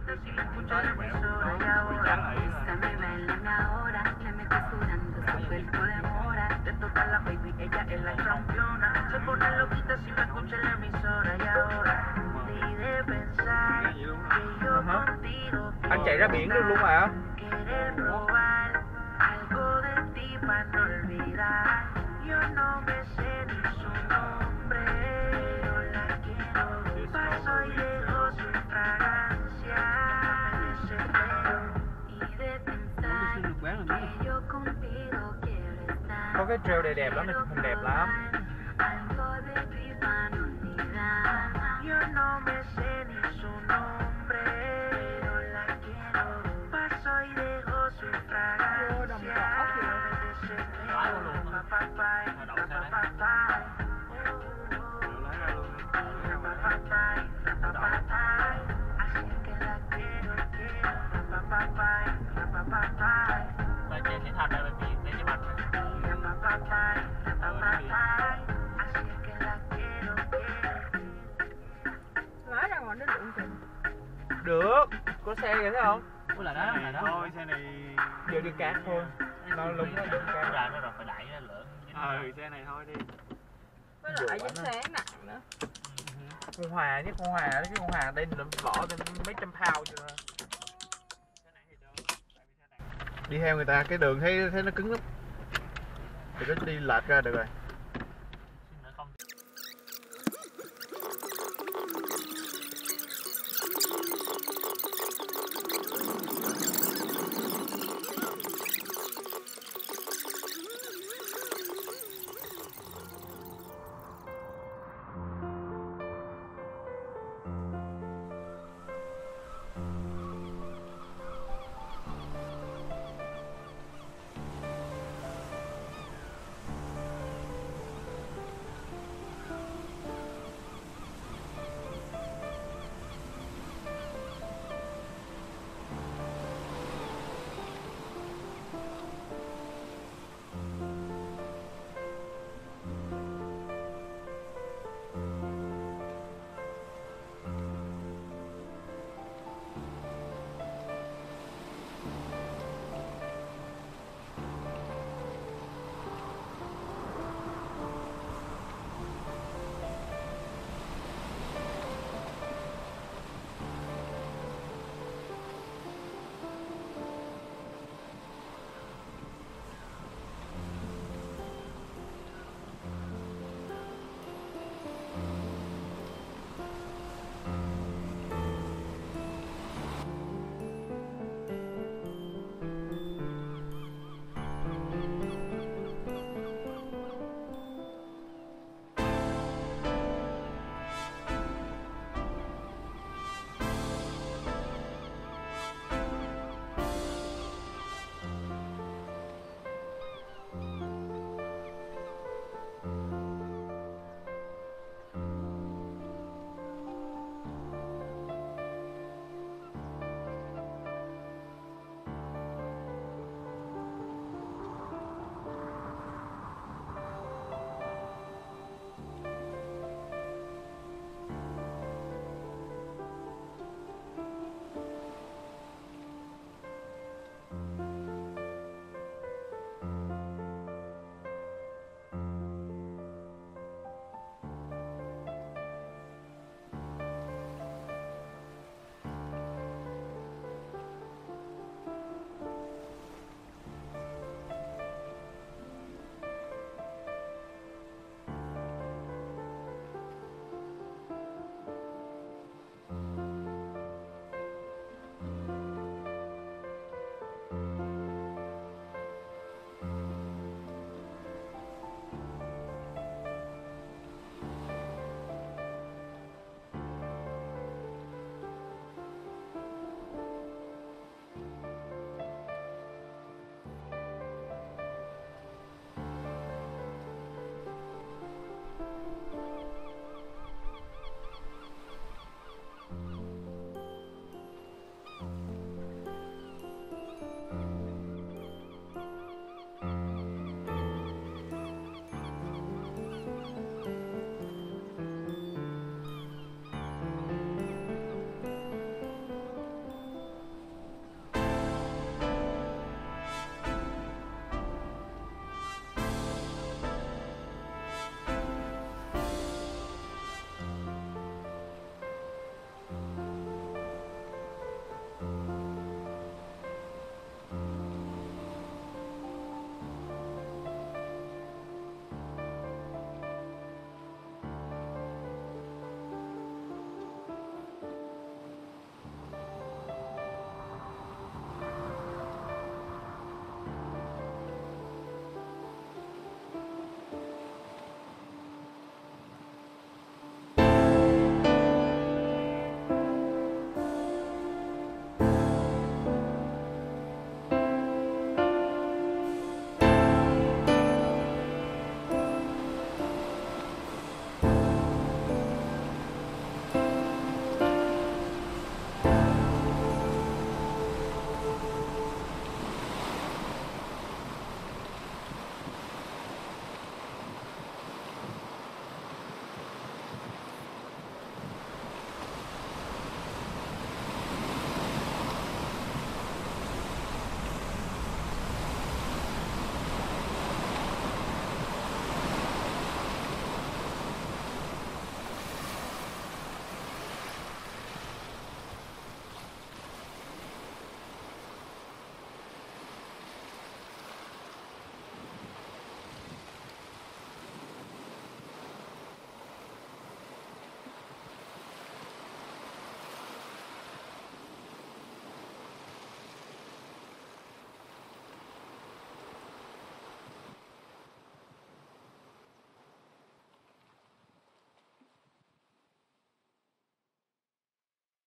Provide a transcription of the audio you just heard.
Anh chạy ra biển được luôn mà. Có cái trail này đẹp lắm, nó chụp hình đẹp lắm. Được, có xe vậy thấy không? Ủa là đó, thôi, xe này giờ đi cát thôi. Nó lúng nó được cát. Ra nó rồi phải đẩy nó lượn. Xe này thôi đi. Với lại ánh sáng nặng nữa. Con Hòa chứ, con Hòa đó chứ, con Hòa đây vỏ tên mấy trăm pound cho nên. Đi theo người ta cái đường thấy nó cứng lắm. Thì có đi lệch ra được rồi.